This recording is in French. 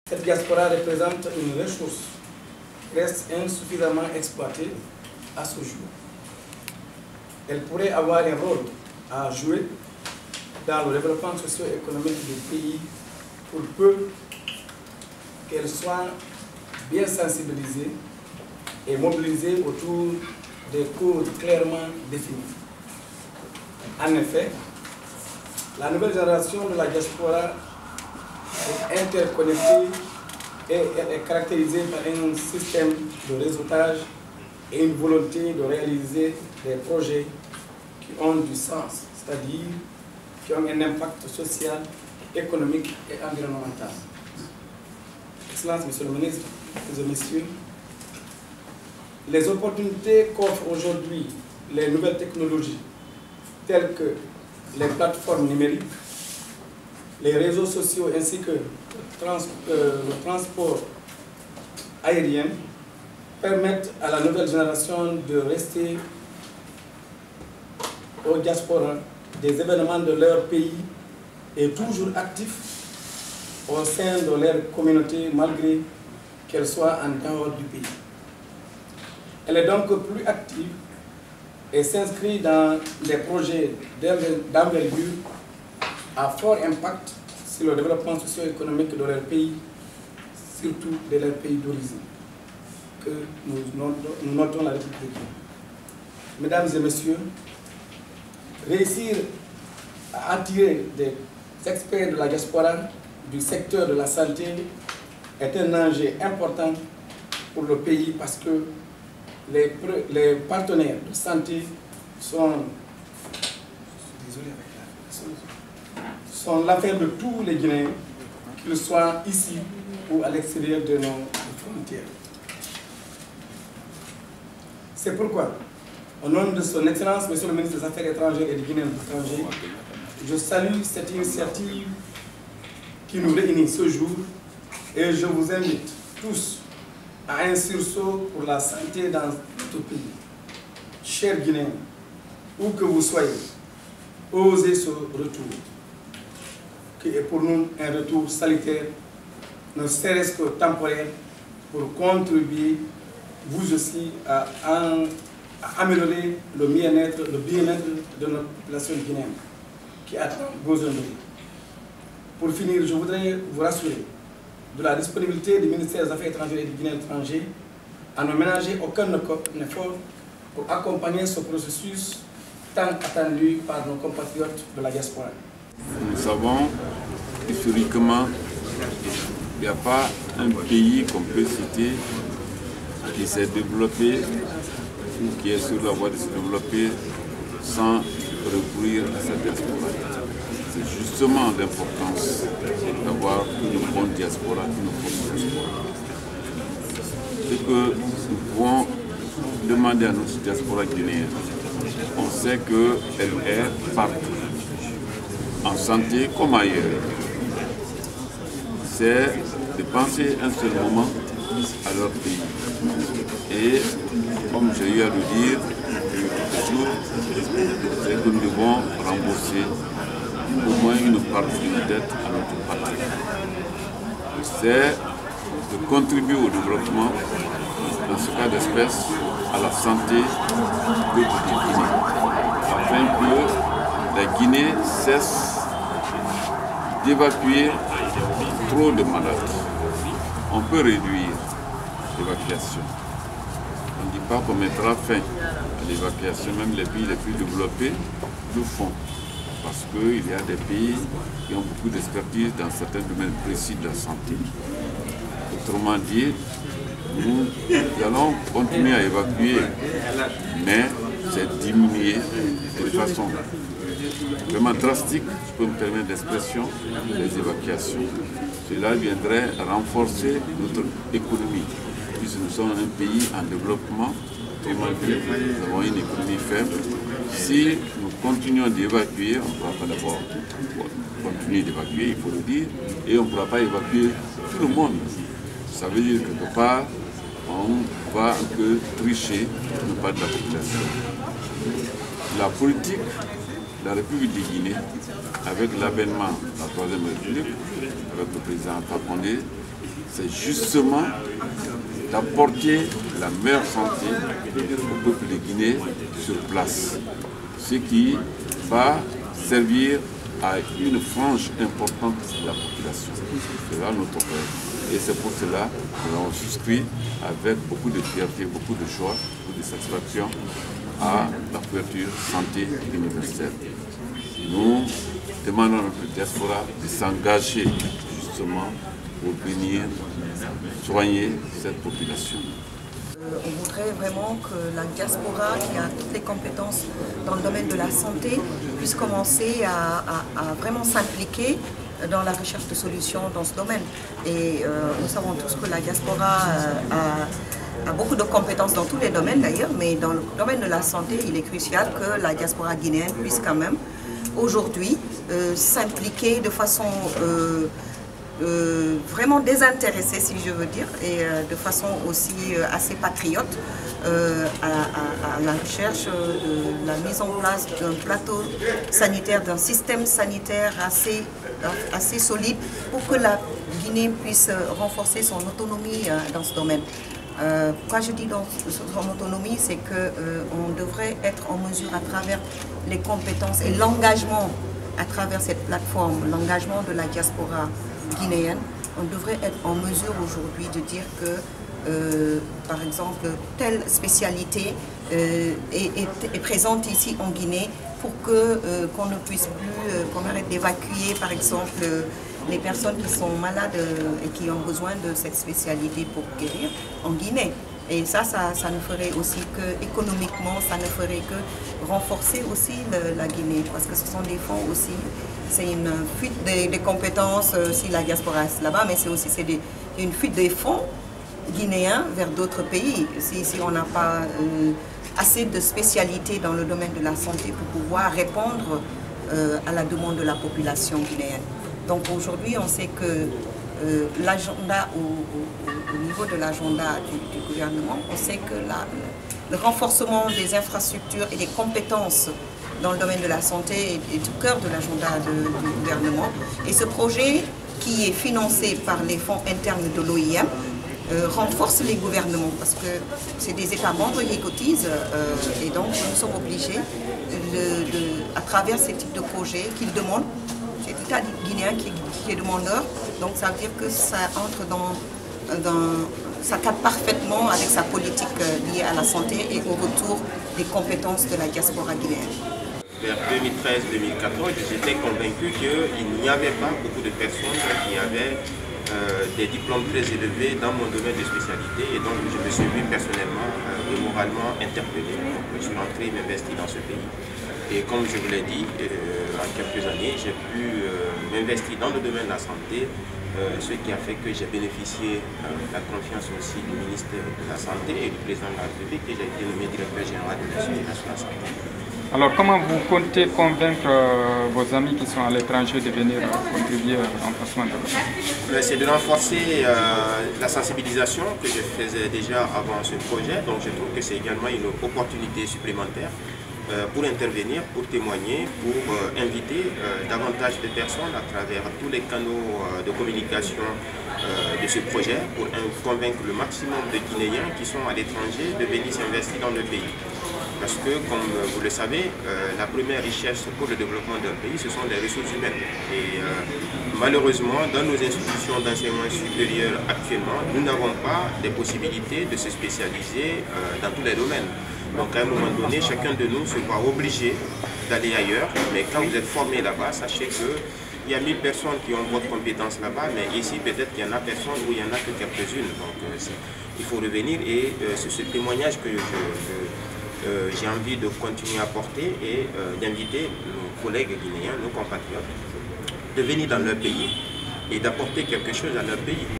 Cette diaspora représente une ressource qui reste insuffisamment exploitée à ce jour. Elle pourrait avoir un rôle à jouer dans le développement socio-économique du pays pour peu qu'elle soit bien sensibilisée et mobilisée autour des causes clairement définies. En effet, la nouvelle génération de la diaspora est interconnectée et elle est caractérisée par un système de réseautage et une volonté de réaliser des projets qui ont du sens, c'est-à-dire qui ont un impact social, économique et environnemental. Excellences, Monsieur le Ministre, Mesdames et Messieurs, les opportunités qu'offrent aujourd'hui les nouvelles technologies telles que les plateformes numériques, les réseaux sociaux ainsi que le transport aérien permettent à la nouvelle génération de rester aux diasporas des événements de leur pays et toujours actifs au sein de leur communauté malgré qu'elle soit en dehors du pays. Elle est donc plus active et s'inscrit dans des projets d'envergure à fort impact sur le développement socio-économique de leur pays, surtout de leur pays d'origine, que nous notons la République. Mesdames et messieurs, réussir à attirer des experts de la diaspora du secteur de la santé est un enjeu important pour le pays parce que les partenaires de santé sont l'affaire de tous les Guinéens, qu'ils soient ici ou à l'extérieur de nos frontières. C'est pourquoi, au nom de son Excellence, Monsieur le Ministre des Affaires étrangères et des Guinéens de l'étranger, je salue cette initiative qui nous réunit ce jour et je vous invite tous à un sursaut pour la santé dans notre pays. Chers Guinéens, où que vous soyez, osez ce retour, qui est pour nous un retour salutaire, ne serait-ce que temporaire, pour contribuer, vous aussi, à améliorer le bien-être de notre population guinéenne, qui a besoin de nous. Pour finir, je voudrais vous rassurer de la disponibilité du ministère des Affaires étrangères et des Guinéens étrangers à ne ménager aucun effort pour accompagner ce processus tant attendu par nos compatriotes de la diaspora. Nous savons, historiquement, il n'y a pas un pays qu'on peut citer qui s'est développé ou qui est sur la voie de se développer sans recourir à cette diaspora. C'est justement l'importance d'avoir une bonne diaspora, une bonne diaspora. Ce que nous pouvons demander à notre diaspora guinéenne, on sait qu'elle est partout, en santé comme ailleurs. C'est de penser un seul moment à leur pays. Et comme j'ai eu à le dire toujours, c'est que nous devons rembourser au moins une partie de notre dette à notre patrie. C'est de contribuer au développement, dans ce cas d'espèce, à la santé de Guinée, afin que la Guinée cesse d'évacuer trop de malades. On peut réduire l'évacuation. On ne dit pas qu'on mettra fin à l'évacuation, même les pays les plus développés le font. Parce qu'il y a des pays qui ont beaucoup d'expertise dans certains domaines précis de la santé. Autrement dit, nous allons continuer à évacuer, mais c'est diminuer de façon vraiment drastique, je peux me permettre l'expression, les évacuations. Cela viendrait renforcer notre économie, puisque nous sommes un pays en développement, nous avons une économie faible. Si nous continuons d'évacuer, on ne pourra pas d'abord continuer d'évacuer, il faut le dire, et on ne pourra pas évacuer tout le monde. Ça veut dire que quelque part, on va un peu tricher une part de la population. La politique de la République de Guinée, avec l'avènement de la Troisième République, avec le président Alpha Condé, c'est justement d'apporter la meilleure santé au peuple de Guinée sur place, ce qui va servir à une frange importante de la population. C'est là notre rêve. Et c'est pour cela que l'on souscrit avec beaucoup de fierté, beaucoup de joie, beaucoup de satisfaction à la couverture santé universelle. Nous demandons à notre diaspora de s'engager justement pour venir soigner cette population. On voudrait vraiment que la diaspora, qui a toutes les compétences dans le domaine de la santé, puisse commencer à vraiment s'impliquer dans la recherche de solutions dans ce domaine. Et nous savons tous que la diaspora a beaucoup de compétences dans tous les domaines d'ailleurs, mais dans le domaine de la santé, il est crucial que la diaspora guinéenne puisse quand même aujourd'hui s'impliquer de façon vraiment désintéressée, si je veux dire, et de façon aussi assez patriote à la recherche de la mise en place d'un plateau sanitaire, d'un système sanitaire assez solide pour que la Guinée puisse renforcer son autonomie dans ce domaine. Pourquoi je dis dans son autonomie, c'est qu'on devrait être en mesure à travers les compétences et l'engagement à travers cette plateforme, l'engagement de la diaspora guinéenne, on devrait être en mesure aujourd'hui de dire que, par exemple, telle spécialité est présente ici en Guinée pour qu'on ne puisse plus, qu'on arrête d'évacuer, par exemple, les personnes qui sont malades et qui ont besoin de cette spécialité pour guérir en Guinée. Et ça ne ferait aussi que, économiquement, ça ne ferait que renforcer aussi la Guinée, parce que ce sont des fonds aussi, c'est une fuite des compétences si la diaspora est là-bas, mais c'est aussi une fuite des fonds guinéens vers d'autres pays. Si on n'a pas assez de spécialités dans le domaine de la santé pour pouvoir répondre à la demande de la population guinéenne. Donc aujourd'hui, on sait que l'agenda, au niveau de l'agenda du gouvernement, on sait que le renforcement des infrastructures et des compétences dans le domaine de la santé est au cœur de l'agenda du gouvernement. Et ce projet, qui est financé par les fonds internes de l'OIM, renforce les gouvernements parce que c'est des États membres qui cotisent et donc nous sommes obligés, à travers ces types de projets qu'ils demandent, c'est l'État guinéen qui est demandeur, donc ça veut dire que ça entre ça cadre parfaitement avec sa politique liée à la santé et au retour des compétences de la diaspora guinéenne. Vers 2013-2014, j'étais convaincu qu'il n'y avait pas beaucoup de personnes qui avaient des diplômes très élevés dans mon domaine de spécialité, et donc je me suis vu personnellement et moralement interpellé. Donc, je suis rentré et m'investi dans ce pays. Et comme je vous l'ai dit, en quelques années, j'ai pu m'investir dans le domaine de la santé, ce qui a fait que j'ai bénéficié de la confiance aussi du ministère de la Santé et du président de la République, et j'ai été nommé directeur général de l'Institut national de la santé. Alors comment vous comptez convaincre vos amis qui sont à l'étranger de venir contribuer au renforcement de votre... C'est de renforcer la sensibilisation que je faisais déjà avant ce projet, donc je trouve que c'est également une opportunité supplémentaire pour intervenir, pour témoigner, pour inviter davantage de personnes à travers tous les canaux de communication de ce projet, pour convaincre le maximum de Guinéens qui sont à l'étranger de venir s'investir dans le pays. Parce que, comme vous le savez, la première richesse pour le développement d'un pays, ce sont les ressources humaines. Et malheureusement, dans nos institutions d'enseignement supérieur actuellement, nous n'avons pas des possibilités de se spécialiser dans tous les domaines. Donc à un moment donné, chacun de nous se voit obligé d'aller ailleurs. Mais quand vous êtes formé là-bas, sachez qu'il y a 1000 personnes qui ont votre compétence là-bas, mais ici peut-être qu'il y en a personne ou il n'y en a que quelques-unes. Donc il faut revenir, et c'est ce témoignage que j'ai envie de continuer à porter, et d'inviter nos collègues guinéens, nos compatriotes, de venir dans leur pays et d'apporter quelque chose à leur pays.